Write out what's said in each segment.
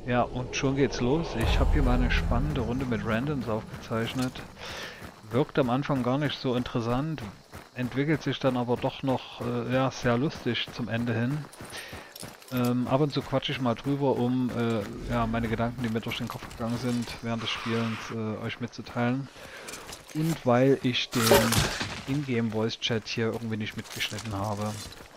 Ja, und schon geht's los. Ich habe hier mal eine spannende Runde mit Randoms aufgezeichnet. Wirkt am Anfang gar nicht so interessant, entwickelt sich dann aber doch noch ja, sehr lustig zum Ende hin. Ab und zu quatsche ich mal drüber, um ja, meine Gedanken, die mir durch den Kopf gegangen sind, während des Spielens euch mitzuteilen. Und weil ich den Ingame Voice Chat hier irgendwie nicht mitgeschnitten habe.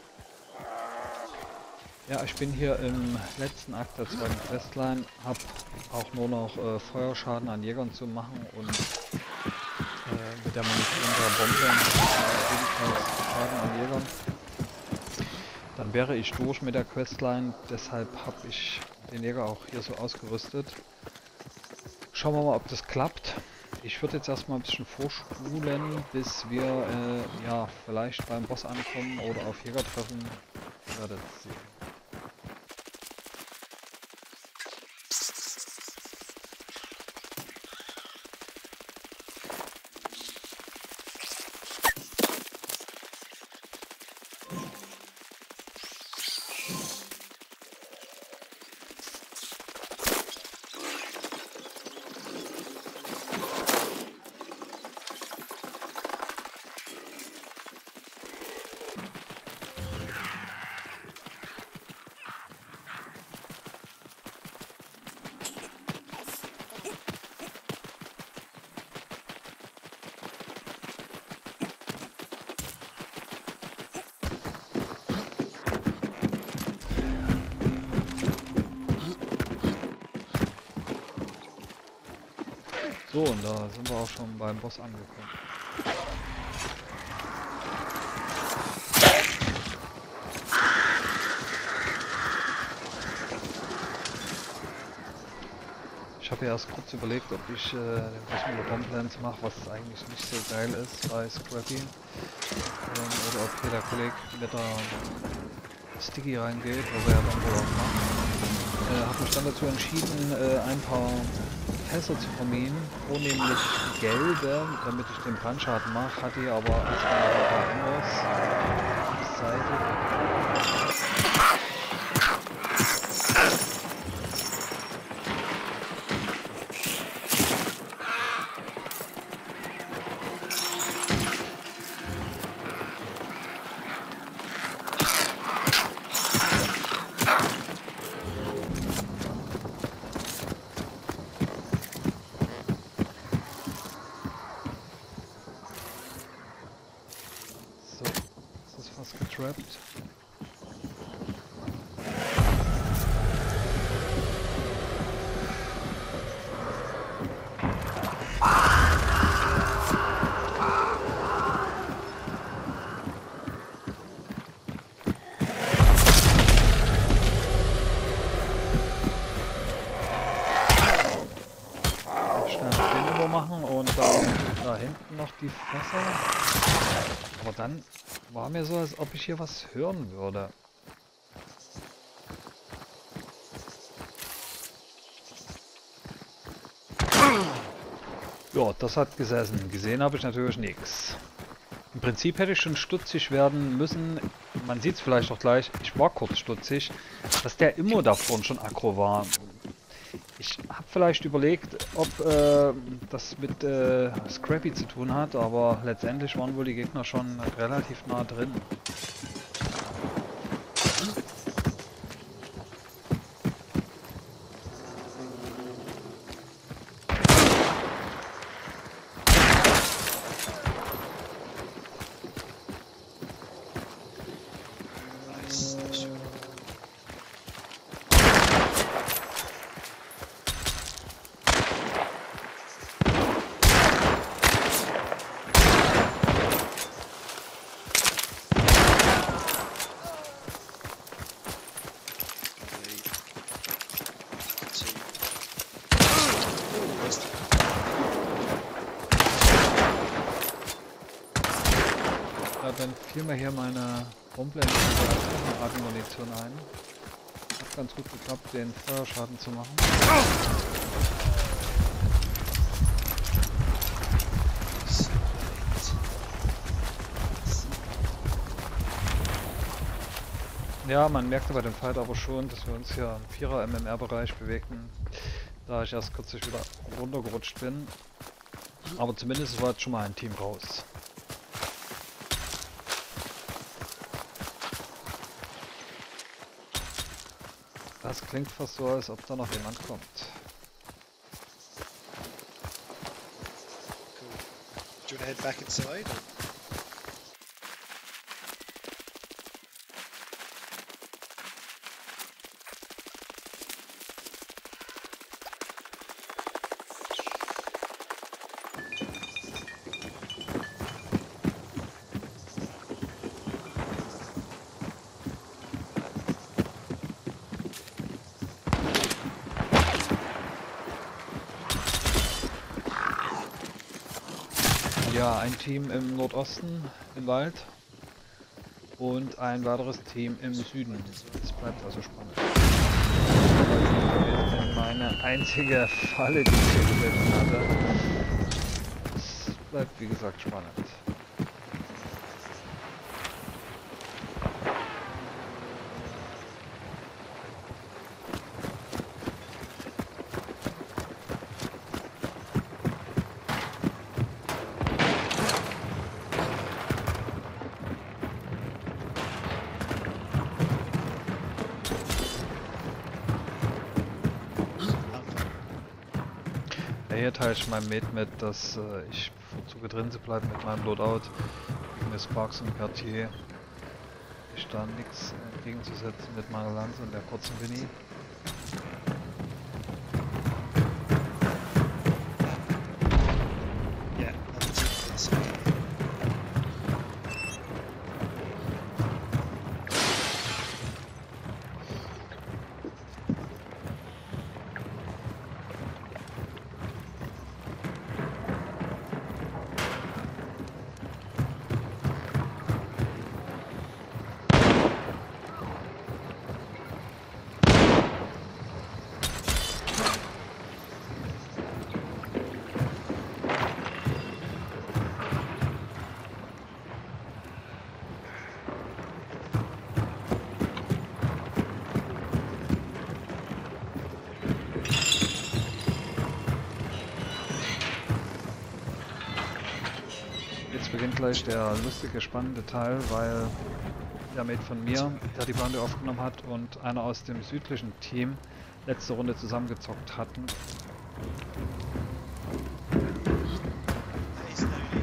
Ja, ich bin hier im letzten Akt der zweiten Questline, habe auch nur noch Feuerschaden an Jägern zu machen und mit der Munition der Bombe ebenfalls Schaden an Jägern. Dann wäre ich durch mit der Questline, deshalb habe ich den Jäger auch hier so ausgerüstet. Schauen wir mal, ob das klappt. Ich würde jetzt erstmal ein bisschen vorspulen, bis wir ja vielleicht beim Boss ankommen oder auf Jäger treffen. Ihr werdet sehen. So, und da sind wir auch schon beim Boss angekommen. Ich habe ja erst kurz überlegt, ob ich den Boss mit der Bomblands mache, was eigentlich nicht so geil ist bei Scrappy. Oder ob hier der Kollege mit der Sticky reingeht, was er ja dann wohl auch macht. Habe mich dann dazu entschieden, ein paar Fässer zu verminen, vornehmlich gelbe, damit ich den Brandschaden mache, hatte ich aber erstmal noch ein paar Emmers abseitig. So, das ist fast getrappt. Schnell den Nummer machen und dann da hinten noch die Fässer. Aber dann war mir so, als ob ich hier was hören würde. Ja, das hat gesessen. Gesehen habe ich natürlich nichts. Im Prinzip hätte ich schon stutzig werden müssen. Man sieht es vielleicht auch gleich. Ich war kurz stutzig, dass der Immo da vorne schon aggro war. Ich habe vielleicht überlegt, ob das mit Scrappy zu tun hat, aber letztendlich waren wohl die Gegner schon relativ nah drin. Dann fiel mir hier meine Bombenmunition ein. Hat ganz gut geklappt, den Feuerschaden zu machen. Ja, man merkte bei dem Fight aber schon, dass wir uns hier im 4er MMR-Bereich bewegten, da ich erst kürzlich wieder runtergerutscht bin. Aber zumindest war jetzt schon mal ein Team raus. Das klingt fast so, als ob da noch jemand kommt. Cool. Do you want to head back inside? Or? Ja, ein Team im Nordosten im Wald und ein weiteres Team im Süden. Es bleibt also spannend. Das ist meine einzige Falle, die ich hier gesetzt hatte. Es bleibt wie gesagt spannend. Hier teile ich meinem Mate mit, dass ich bevorzuge drin zu bleiben mit meinem Loadout. Mit Sparks und Cartier. Ich da nichts entgegenzusetzen mit meiner Lanze und der kurzen Winnie. Yeah, another team on the side. Jetzt beginnt gleich der lustige, spannende Teil, weil der Mate von mir, der die Bande aufgenommen hat, und einer aus dem südlichen Team letzte Runde zusammengezockt hatten. Hey, Snowdy.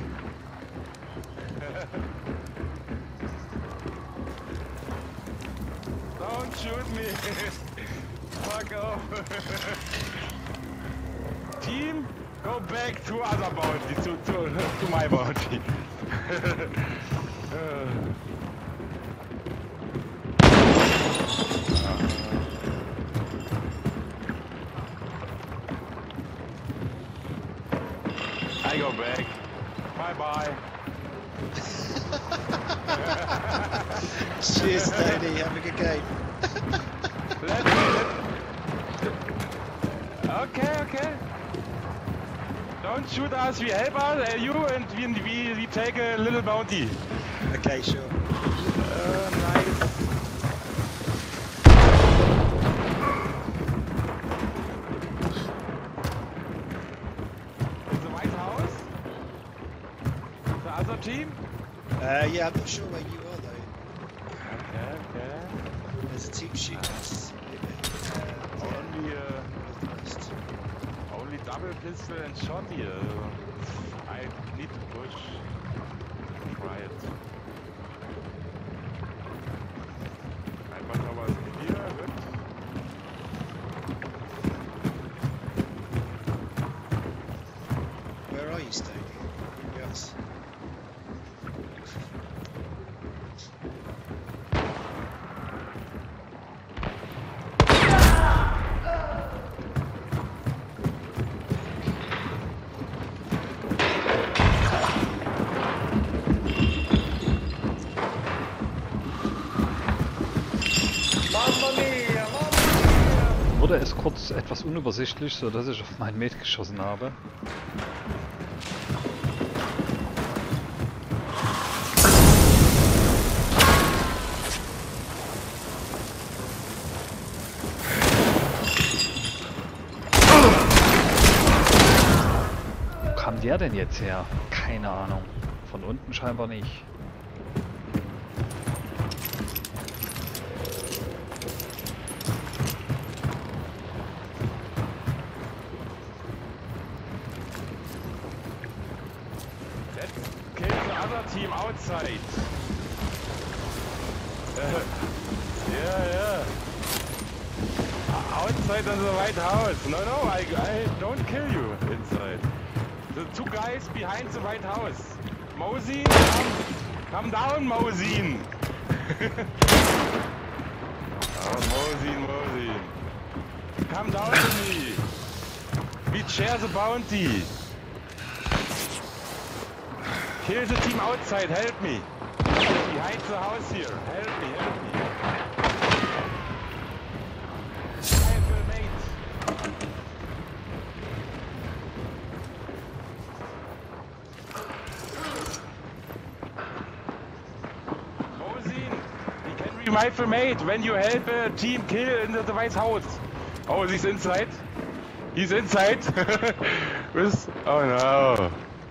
Don't shoot me! Fuck off! Team, go back to other bounty, to my bounty. I go back. Bye bye. Cheers, Snowdy. Have a good game. Okay. Don't shoot us, we help us, you, and we take a little bounty. Okay, sure. Nice. The White House? The other team? Yeah, I'm not sure where you are though. Okay. There's a team shooting us. Northwest. Only double pistol and shot here. I need to push. Try it. Einfach noch was hier. Gut. Where are you, Snowdy? Yes. Wurde es kurz etwas unübersichtlich, so dass ich auf meinen Mate geschossen habe. Wo kam der denn jetzt her? Keine Ahnung. Von unten scheinbar nicht. Let's kill the other team outside. Yeah. Outside on the White House. No, I don't kill you inside. The two guys behind the White House. Mosin, come down, Mosin. Oh, Mosin. Come down to me. We share the bounty. Kill the team outside, help me. Behind the house here, help me. Rifle mate. Mosin, we can rifle mate when you help a team kill in the White House. Oh, he's inside. He's inside. Oh no.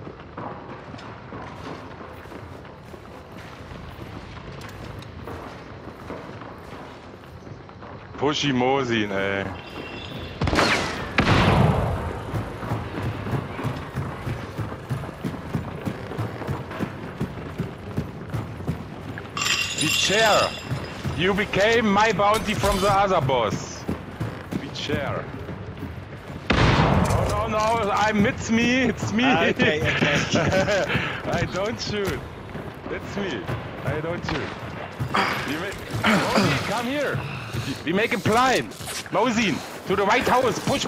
Pushy Mosin, ey. The chair. You became my bounty from the other boss. The chair. Oh no, it's me. Okay. I don't shoot. It's me. I don't shoot. Mosin, come here. We make a plan. Mosin, to the White House. Push.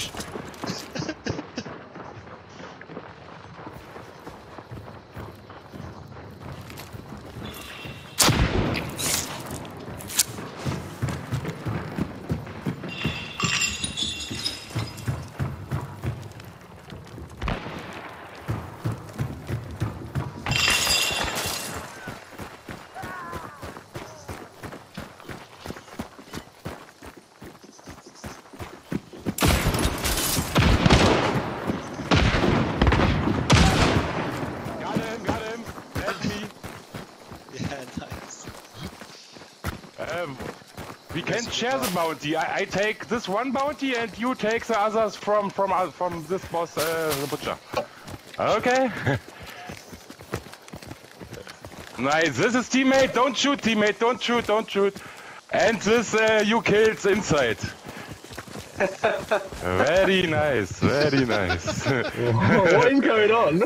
Got him. That's me. Yeah, nice. We can share the bounty. I take this one bounty and you take the others from this boss, the butcher. Okay. Nice. This is teammate. Don't shoot, teammate. Don't shoot. And this you killed inside. Very nice. What is going on?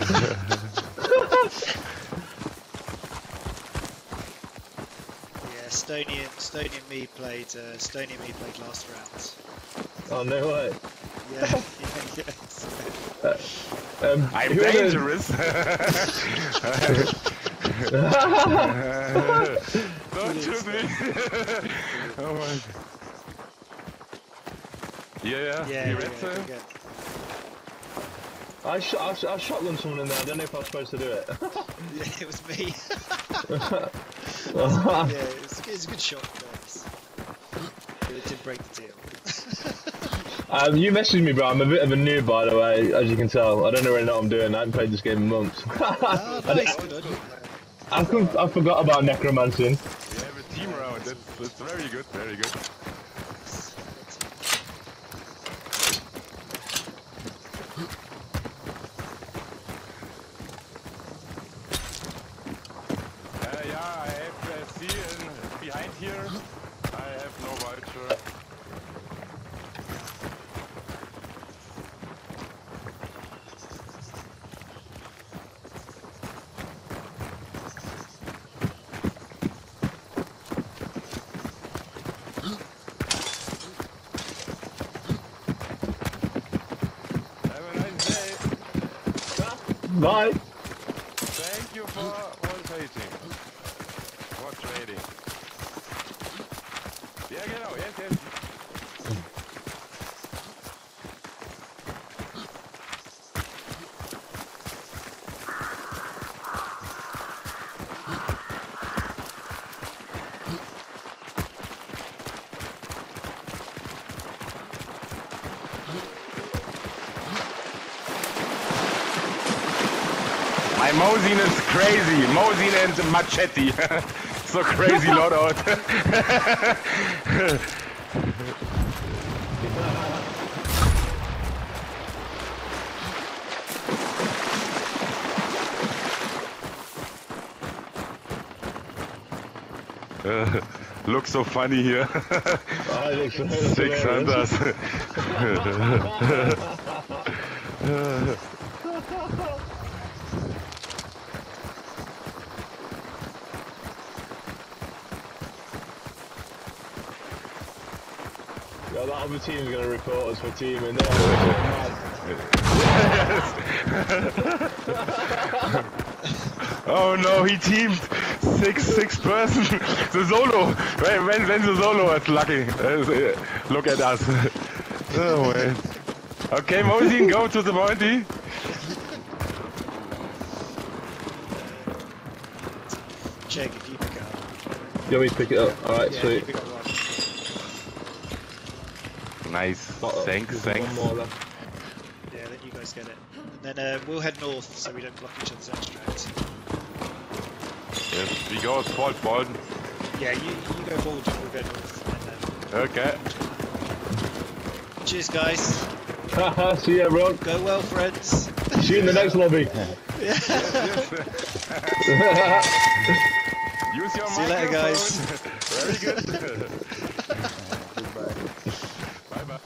Yeah, Stony and me played last round. Oh no way. Yeah. I'm who are the- dangerous. Don't shoot me. Oh my. Yeah. You read so? Good. I shotgun someone in there. I don't know if I was supposed to do it. Yeah, it was me. It was a good shot, guys. It did break the deal. You messaged me, bro. I'm a bit of a noob, by the way, as you can tell. I don't know really know what I'm doing. I haven't played this game in months. Oh, nice, good on you. I forgot about necromancing. We have a team round. That's very good. Yeah, I have C behind here. I have no vulture. Have a nice day. Bye. Thank you for rotating. For trading. Ja, genau, yes. Mosin is crazy. Mosin and Machete. So crazy loadout. Looks so funny here. Six hunters. Yeah, that other team's gonna report us for teaming there. Oh no, he teamed six person. The solo. When the solo is lucky. Look at us. Oh man. Okay, Mosin, go to the Monty. Jake, if you pick it up. You want me to pick it up? Alright, Yeah, sweet. you pick up one. Nice. Thanks. One more left. Yeah, then you guys get it. And then we'll head north so we don't block each other's extracts. Yes, we go towards Bolton. Yeah, you go forward, we'll go north. And Okay. cheers, guys. Haha, see ya, everyone. Go well, friends. See you in the next lobby. Use your See you later, guys. Very good. Bye.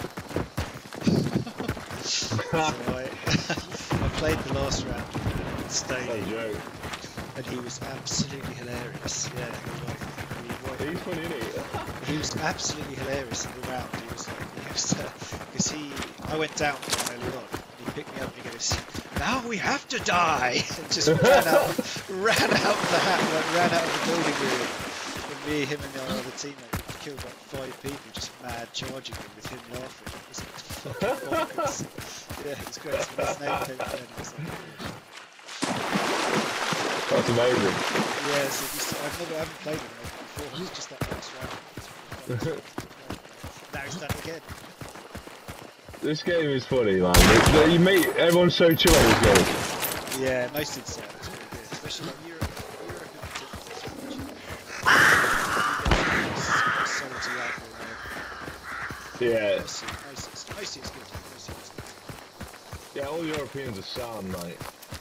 So I played the last round and That's stayed, a joke. and he was absolutely hilarious. Yeah, He's funny, isn't he was absolutely hilarious in the round. He was because I went down quite early on. And he picked me up and he goes, "Now we have to die!" And just ran out of the building really. And me, him, and our other teammate killed like 5 people, just mad charging him with him laughing. It was fucking bonkers. Yeah, it was great. So his name came down, it was like, That's amazing. yeah, so I haven't played him before. It was just that last round. Now he's done it again. This game is funny, man. You meet everyone's so chill in this game. Yeah, most of the time it's really good, especially like Europe Yeah. Mostly it's good. Yeah, all Europeans are sound, mate.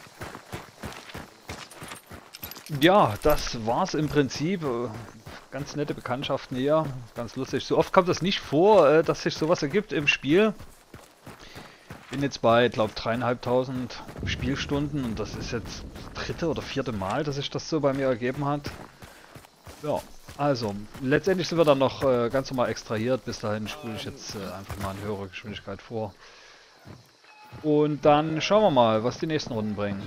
Ja, das war's im Prinzip. Ganz nette Bekanntschaften hier, ganz lustig. So oft kommt das nicht vor, dass sich sowas ergibt im Spiel. Bin jetzt bei, glaube 3.500 Spielstunden und das ist jetzt das 3. oder 4. Mal, dass sich das so bei mir ergeben hat. Ja, also letztendlich sind wir dann noch ganz normal extrahiert. Bis dahin spule ich jetzt einfach mal in höhere Geschwindigkeit vor. Und dann schauen wir mal, was die nächsten Runden bringen.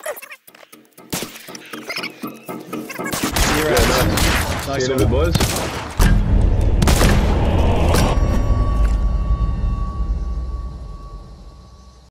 Nice See you in a one. bit, boys.